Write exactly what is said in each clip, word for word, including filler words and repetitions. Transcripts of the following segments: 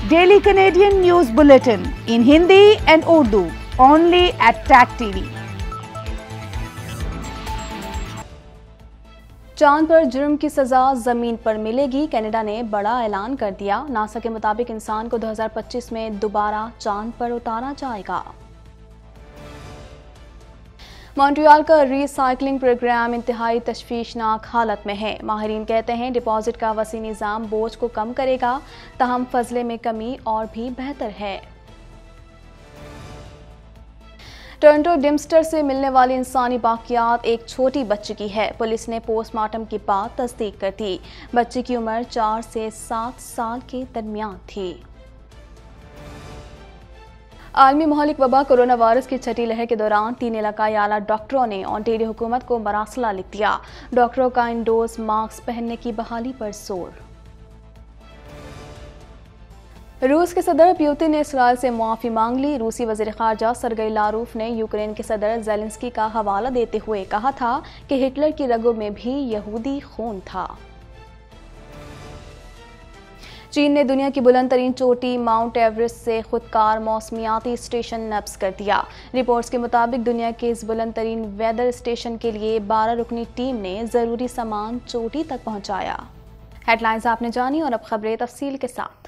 Daily Canadian News Bulletin in Hindi and Urdu, only at T A C T V. चांद पर जुर्म की सजा जमीन पर मिलेगी, कनाडा ने बड़ा ऐलान कर दिया। नासा के मुताबिक इंसान को दो हज़ार पच्चीस में दोबारा चांद पर उतारा जाएगा। मॉन्ट्रियल का रिसाइकलिंग प्रोग्राम इंतहाई तशवीशनाक हालत में है। माहिरीन कहते हैं डिपॉजिट का वसी निज़ाम बोझ को कम करेगा, तहम फजले में कमी और भी बेहतर है। टोरंटो डिम्स्टर से मिलने वाली इंसानी बाकियात एक छोटी बच्ची की है। पुलिस ने पोस्टमार्टम के बाद तस्दीक कर दी। बच्ची की उम्र चार से सात साल के दरमियान थी। आलमी महलिक वबा कोरोना वायरस की छठी लहर के दौरान तीन इलाकाई आला डॉक्टरों ने ओंटारियो हुकूमत को मरासला लिख दिया। डॉक्टरों का इंडोर्स मास्क पहनने की बहाली पर जोर। रूस के सदर पुतिन ने इसराइल से मुआफ़ी मांग ली। रूसी वज़ीर ख़ारजा सरगई लारूफ ने यूक्रेन के सदर ज़ेलेंस्की का हवाला देते हुए कहा था कि हिटलर की रगों में भी यहूदी खून था। चीन ने दुनिया की बुलंद तरीन चोटी माउंट एवरेस्ट से खुदकार मौसमियाती स्टेशन नब्ज़ कर दिया। रिपोर्ट्स के मुताबिक दुनिया के इस बुलंद तरीन वेदर स्टेशन के लिए बारह रुकनी टीम ने ज़रूरी सामान चोटी तक पहुँचाया। हेडलाइंस आपने जानी और अब खबरें तफसील के साथ।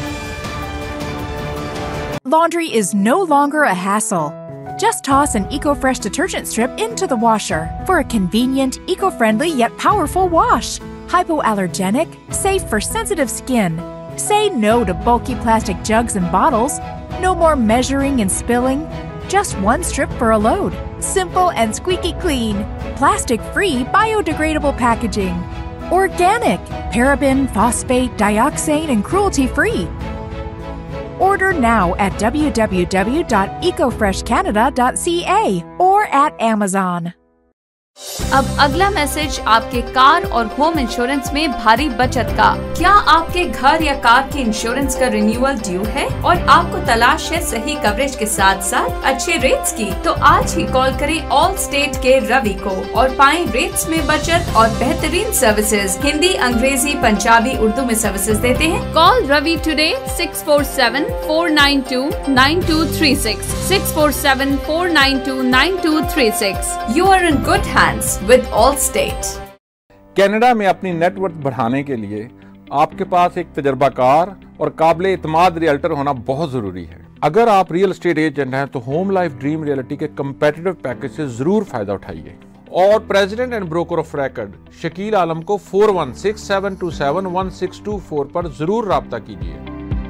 Laundry is no longer a hassle. Just toss an EcoFresh detergent strip into the washer for a convenient, eco-friendly yet powerful wash. Hypoallergenic, safe for sensitive skin. Say no to bulky plastic jugs and bottles. No more measuring and spilling. Just one strip for a load. Simple and squeaky clean. Plastic-free, biodegradable packaging. Organic, paraben, phosphate, dioxane, and cruelty-free. Order now at w w w dot eco fresh canada dot c a or at Amazon. अब अगला message आपके car और home insurance में भारी बचत का। क्या आपके घर या कार के इंश्योरेंस का रिन्यूअल ड्यू है और आपको तलाश है सही कवरेज के साथ साथ अच्छे रेट्स की? तो आज ही कॉल करें ऑल स्टेट के रवि को और पाएं रेट्स में बचत और बेहतरीन सर्विसेज। हिंदी, अंग्रेजी, पंजाबी, उर्दू में सर्विसेज देते हैं। Call Ravi today six four seven four nine two nine two three six six four seven four nine two nine two three six. You are in good hands with Allstate। Canada में अपनी net worth बढ़ाने के लिए आपके पास एक तजर्बाकार और काबिल इत्माद realtor होना बहुत जरूरी है। अगर आप रियल एस्टेट एजेंट हैं तो होम लाइफ ड्रीम रियलिटी के कंपेटिटिव पैकेज से जरूर फायदा उठाइए और president and broker of record Shakeel Alam को four one six seven two seven one six two four पर जरूर राब्ता कीजिए।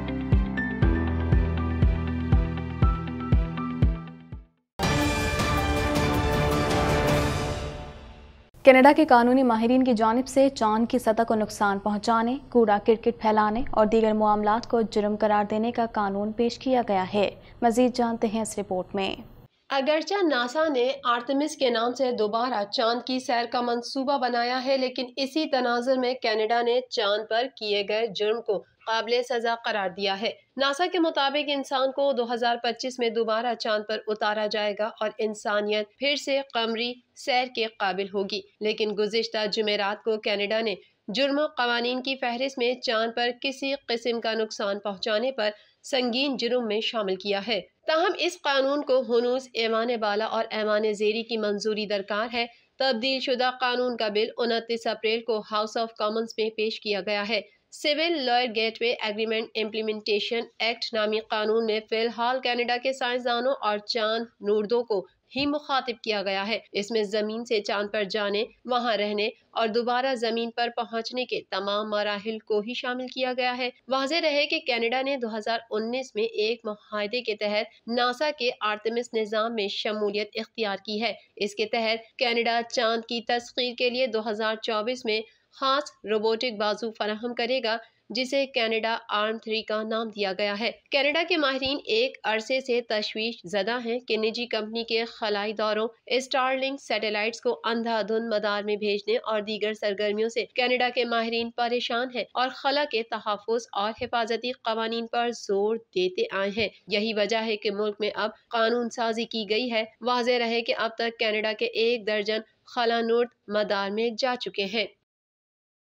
कनाडा के कानूनी माहिरीन की जानिब से चांद की सतह को नुकसान पहुंचाने, कूड़ा किरकिट फैलाने और दीगर मामलात को जुर्म करार देने का कानून पेश किया गया है। मजीद जानते हैं इस रिपोर्ट में। अगरचे नासा ने आर्टेमिस के नाम से दोबारा चांद की सैर का मंसूबा बनाया है, लेकिन इसी तनाजुर में कनाडा ने चांद पर किए गए जुर्म को काबिल सजा करार दिया है। नासा के मुताबिक इंसान को दो हज़ार पच्चीस में दोबारा चांद पर उतारा जाएगा और इंसानियत फिर से कमरी सैर के काबिल होगी। लेकिन गुज़िश्ता जुमेरात को कनाडा ने जुर्म कवानीन की फहरिस्त में चांद पर किसी किस्म का नुकसान पहुँचाने पर संगीन जुर्म में शामिल किया है। ताहम इस कानून को हुनूस ऐवान बाला और ऐवान ज़ेरी की मंजूरी दरकार है। तब्दील शुदा कानून का बिल उनतीस अप्रैल को हाउस ऑफ कॉमन्स में पेश किया गया है। Civil lawyer gateway agreement implementation act नामी कानून में फिलहाल कनाडा के साइंसदानों और चांद नूरदों को ही मुखातिब किया गया है। इसमें जमीन से चांद पर जाने, वहां रहने और दोबारा जमीन पर पहुंचने के तमाम मराहिल को ही शामिल किया गया है। वाज़ेह रहे कि कनाडा ने दो हज़ार उन्नीस में एक मुआहदे के तहत नासा के आर्टेमिस निज़ाम में शमूलियत इख्तियार की है। इसके तहत कनाडा चांद की तस्खीर के लिए दो हज़ार चौबीस में खास रोबोटिक बाजू फराहम करेगा, जिसे कनाडा आर्म थ्री का नाम दिया गया है। कनाडा के माहिरीन एक अरसे से तशवीश ज़दा हैं कि निजी कंपनी के खलाई दौरों, स्टारलिंक सैटेलाइट्स को अंधाधुंध मदार में भेजने और दीगर सरगर्मियों से कनाडा के माहिरीन परेशान हैं और खला के तहफ़्फ़ुज़ और हिफाजती कवानीन पर जोर देते आए हैं। यही वजह है कि मुल्क में अब कानून साजी की गई है। वाज़ेह रहे कि अब तक कनाडा के एक दर्जन खलानुर्द मदार में जा चुके हैं।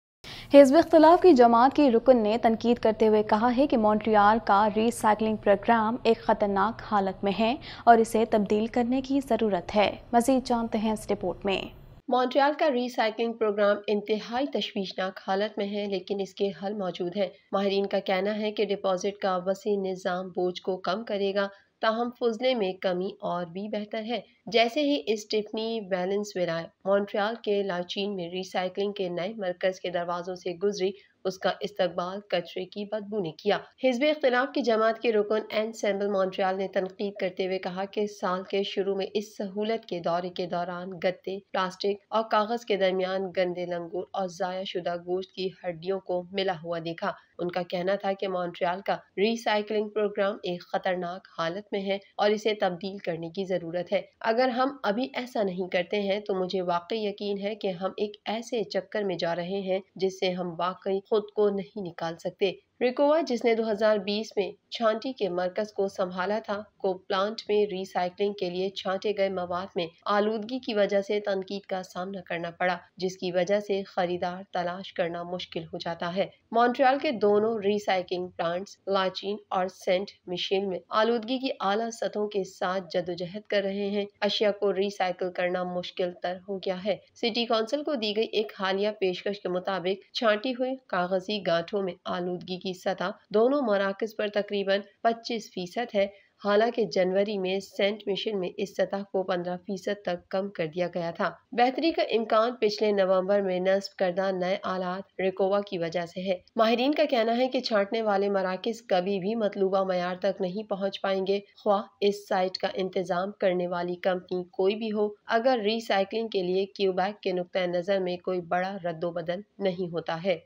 हिज़्ब इख्तिलाफ की जमात की रुकन ने तनकीद करते हुए कहा है कि मॉन्ट्रियल का रीसाइक्लिंग प्रोग्राम एक ख़तरनाक हालत में है और इसे तब्दील करने की ज़रूरत है। मज़ीद जानते हैं इस रिपोर्ट में। मॉन्ट्रियल का रीसाइक्लिंग प्रोग्राम इंतहाई तशवीशनाक हालत में है, लेकिन इसके हल मौजूद हैं। माहिरीन का कहना है कि डिपॉजिट का वसी निज़ाम बोझ को कम करेगा, ताहम फुजले में कमी और भी बेहतर है। जैसे ही स्टीफनी वैलेंसुएला मॉन्ट्रियल के लाचीन में रीसाइक्लिंग के नए मरकज के दरवाजों से गुजरी, उसका इस्तकबाल कचरे की बदबू ने किया। हिज़्ब इख्तिलाफ की जमात के रुकन एनसेम्बल मॉन्ट्रियल ने तनकीद करते हुए कहा कि साल के शुरू में इस सहूलत के दौरे के दौरान गत्ते, प्लास्टिक और कागज के दरमियान गंदे लंगूर और ज़ाया शुदा गोश्त की हड्डियों को मिला हुआ देखा। उनका कहना था कि मॉन्ट्रियल का रीसाइक्लिंग प्रोग्राम एक खतरनाक हालत में है और इसे तब्दील करने की जरूरत है। अगर हम अभी ऐसा नहीं करते हैं तो मुझे वाकई यकीन है कि हम एक ऐसे चक्कर में जा रहे हैं जिससे हम वाकई खुद को नहीं निकाल सकते। रिकोवा, जिसने दो हज़ार बीस में छांटी के मरकज को संभाला था, को प्लांट में रीसाइक्लिंग के लिए छांटे गए मवाद में आलूदगी की वजह से तनकीद का सामना करना पड़ा, जिसकी वजह से खरीदार तलाश करना मुश्किल हो जाता है। मॉन्ट्रियल के दोनों रीसाइक्लिंग प्लांट्स लाचीन और सेंट मिशेल में आलूदगी की आला सतहों के साथ जदोजहद कर रहे हैं। अशिया को रिसाइकिल करना मुश्किल तर हो गया है। सिटी काउंसिल को दी गई एक हालिया पेशकश के मुताबिक छांटी हुई कागजी गांठों में आलूदगी की सतह दोनों मराकज पर तकरीबन पच्चीस फीसद है। हालांकि जनवरी में सेंट मिशन में इस सतह को पंद्रह फीसद तक कम कर दिया गया था। बेहतरी का इम्कान पिछले नवंबर में नस्ब करदा नए आलात रिकोवा की वजह से है। माहिरीन का कहना है कि छांटने वाले मराकज कभी भी मतलूबा मयार तक नहीं पहुंच पाएंगे, ख्वाह इस साइट का इंतजाम करने वाली कंपनी कोई भी हो, अगर रिसाइकलिंग के लिए क्यूबैक के नुक्ता नजर में कोई बड़ा रद्दोबदल नहीं होता है।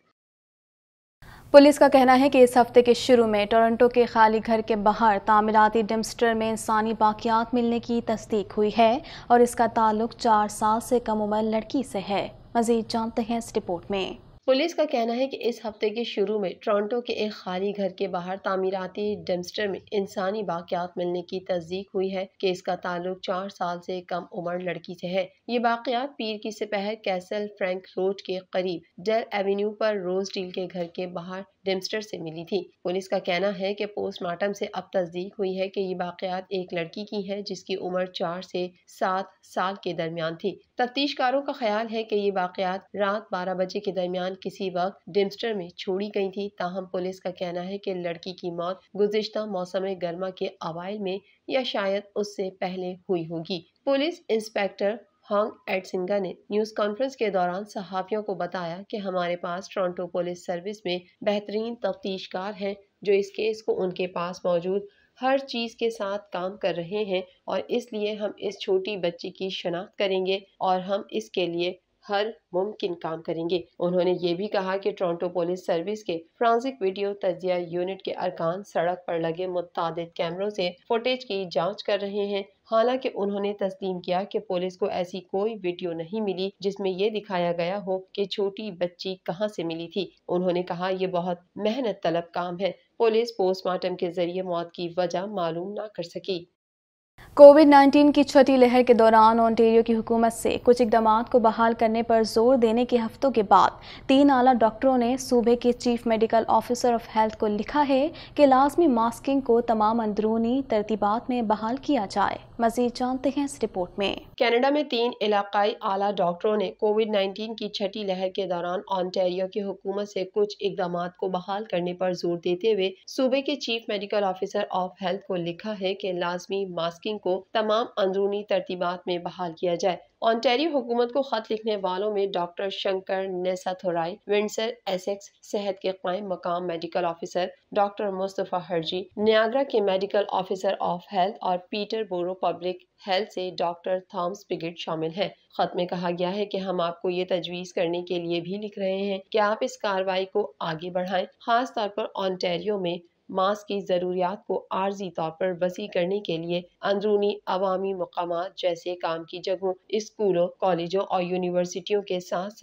पुलिस का कहना है कि इस हफ्ते के शुरू में टोरंटो के खाली घर के बाहर तामीराती डम्पस्टर में इंसानी बाकियात मिलने की तस्दीक हुई है और इसका ताल्लुक चार साल से कम उम्र लड़की से है। मजीद जानते हैं इस रिपोर्ट में। पुलिस का कहना है कि इस हफ्ते के शुरू में टोरंटो के एक खाली घर के बाहर तामीराती डम्पस्टर में इंसानी बाकियात मिलने की तस्दीक हुई है कि इसका ताल्लुक चार साल से कम उम्र लड़की से है। ये बाकियात पीर की सिपहर कैसल फ्रैंक रोड के करीब डेल एवेन्यू पर रोज डील के घर के बाहर डम्पस्टर से मिली थी। पुलिस का कहना है कि पोस्टमार्टम से अब तस्दीक हुई है कि ये बाकियात एक लड़की की है जिसकी उम्र चार से सात साल के दरमियान थी। तफ्तीशकारों का ख्याल है कि ये बाकियात रात बारह बजे के दरमियान किसी वक्त डम्पस्टर में छोड़ी गई थी। ताहम पुलिस का कहना है कि लड़की की मौत गुज़िश्ता मौसम गर्मा के अवाइल में या शायद उससे पहले हुई होगी। पुलिस इंस्पेक्टर हांग एडसिंगा ने न्यूज़ कॉन्फ्रेंस के दौरान सहाफ़ियों को बताया कि हमारे पास टोरंटो पुलिस सर्विस में बेहतरीन तफ्तीशकार हैं जो इस केस को उनके पास मौजूद हर चीज़ के साथ काम कर रहे हैं और इसलिए हम इस छोटी बच्ची की शनाख्त करेंगे और हम इसके लिए हर मुमकिन काम करेंगे। उन्होंने ये भी कहा कि टोरंटो पुलिस सर्विस के फ्रांसिक वीडियो तजिया यूनिट के अरकान सड़क पर लगे मुतादिद कैमरों से फुटेज की जांच कर रहे हैं। हालांकि उन्होंने तस्लीम किया कि पुलिस को ऐसी कोई वीडियो नहीं मिली जिसमें ये दिखाया गया हो कि छोटी बच्ची कहां से मिली थी। उन्होंने कहा यह बहुत मेहनत तलब काम है। पुलिस पोस्टमार्टम के जरिए मौत की वजह मालूम न कर सकी। कोविड नाइन्टीन की छठी लहर के दौरान ओंटारियो की हुकूमत से कुछ इकदामात को बहाल करने पर जोर देने के हफ्तों के बाद तीन आला डॉक्टरों ने सूबे के chief medical officer of health को लिखा है कि लाजमी मास्किंग को तमाम अंदरूनी तरतीबात में बहाल किया जाए। मजीद जानते हैं इस रिपोर्ट में। कनाडा में तीन इलाकाई आला डॉक्टरों ने कोविड नाइन्टीन की छठी लहर के दौरान ओंटारियो की हुकूमत से कुछ इकदामात को बहाल करने पर जोर देते हुए सूबे के chief medical officer of health को लिखा है कि लाजमी मास्किंग को तमाम अंदरूनी तरतीबात में बहाल किया जाए। ओंटारियो हुकूमत को खत लिखने वालों में doctor Shankar Nesathurai, Windsor Essex सेहत के कायम मकाम medical officer doctor Mustafa Hirji, Niagara के मेडिकल ऑफिसर ऑफ हेल्थ और पीटर बोरो पब्लिक हेल्थ से डॉक्टर थॉमस पिगेट शामिल हैं। खत में कहा गया है कि हम आपको ये तजवीज करने के लिए भी लिख रहे हैं कि आप इस कार्रवाई को आगे बढ़ाएं, खास तौर पर ओंटारियो में मास्क की ज़रूरियात को आर्जी तौर पर वसी करने के लिए अंदरूनी अवामी मकामात जैसे काम की जगहों, स्कूलों, कॉलेजों और यूनिवर्सिटियों के साथ साथ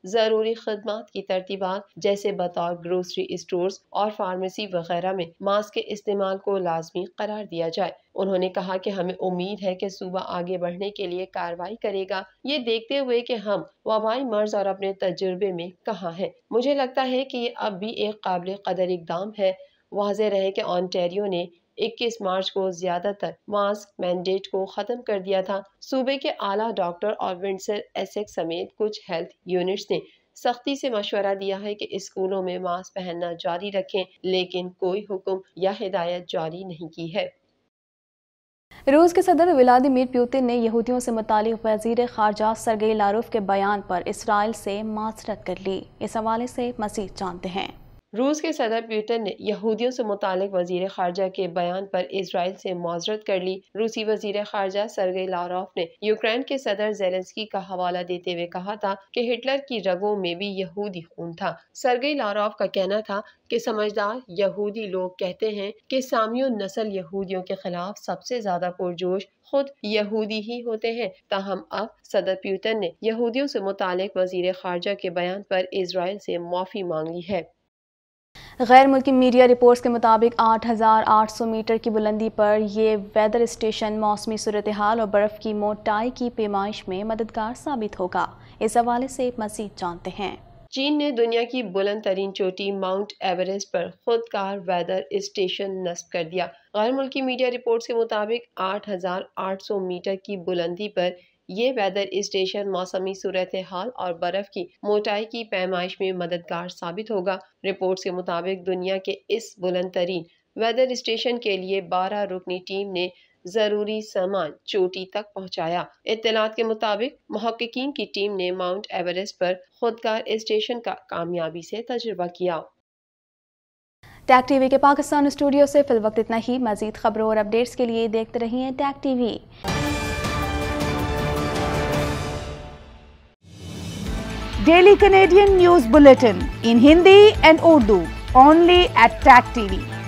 जरूरी खदमात की तरतीबात जैसे बतौर ग्रोसरी स्टोर्स और फार्मेसी वगैरह में मास्क के इस्तेमाल को लाजमी करार दिया जाए। उन्होंने कहा कि हमें उम्मीद है कि सूबा आगे बढ़ने के लिए कार्रवाई करेगा, ये देखते हुए कि हम वबाई मर्ज और अपने तजुर्बे में कहाँ हैं। मुझे लगता है कि ये अब भी एक काबिल कदर इकदाम है। वाज़ेह रहे कि ओंटारियो ने इक्कीस मार्च को ज्यादातर मास्क मैंडेट को खत्म कर दिया था। सूबे के आला डॉक्टर और विंडसर एसेक्स समेत कुछ हेल्थ यूनिट्स ने सख्ती से मशवरा दिया है कि स्कूलों में मास्क पहनना जारी रखें, लेकिन कोई हुक्म या हिदायत जारी नहीं की है। रूस के सदर व्लादिमीर पुतिन ने यहूदियों से मुतालिक वज़ीर ख़ारजा सरगेई लारोव के बयान पर इसराइल से माज़रत कर ली। इस हवाले से मज़ीद जानते हैं। रूस के सदर पुतिन ने यहूदियों से मुतालिक वजीर खारजा के बयान पर इजराइल से माजरत कर ली। रूसी वजीर खारजा सरगेई लारोव ने यूक्रेन के सदर ज़ेलेंस्की का हवाला देते हुए कहा था कि हिटलर की रगों में भी यहूदी खून था। सरगेई लारोव का कहना था कि समझदार यहूदी लोग कहते हैं कि सामियों नस्ल यहूदियों के खिलाफ सबसे ज्यादा पुरजोश खुद यहूदी ही होते हैं। ताहम अब सदर पुतिन ने यहूदियों से मुतालिक वजीर खारजा के बयान पर इजराइल से माफी मांग ली है। गैर मुल्की मीडिया रिपोर्ट्स के मुताबिक आठ हज़ार आठ सौ मीटर की बुलंदी पर ये वेदर स्टेशन मौसमी सूरत हाल और बर्फ़ की मोटाई की पैमाइश में मददगार साबित होगा। इस हवाले से मज़ीद जानते हैं। चीन ने दुनिया की बुलंद तरीन चोटी माउंट एवरेस्ट पर खुदकार वेदर स्टेशन नस्ब कर दिया। गैर मुल्की मीडिया रिपोर्ट्स के मुताबिक आठ हज़ार आठ सौ मीटर की बुलंदी पर ये वेदर स्टेशन मौसमी सूरत हाल और बर्फ की मोटाई की पैमाइश में मददगार साबित होगा। रिपोर्ट्स के मुताबिक दुनिया के इस बुलंद तरीन वेदर स्टेशन के लिए बारह रुकनी टीम ने जरूरी सामान चोटी तक पहुंचाया। इत्तलात के मुताबिक मुहक्किकीन की टीम ने माउंट एवरेस्ट पर खुदकार स्टेशन का कामयाबी से तजुर्बा किया। टैग टीवी के पाकिस्तान स्टूडियो से फिल वक्त इतना ही। मजीद खबरों और अपडेट्स के लिए देखते रहिए tag TV. Daily Canadian News Bulletin in Hindi and Urdu only at Tag T V.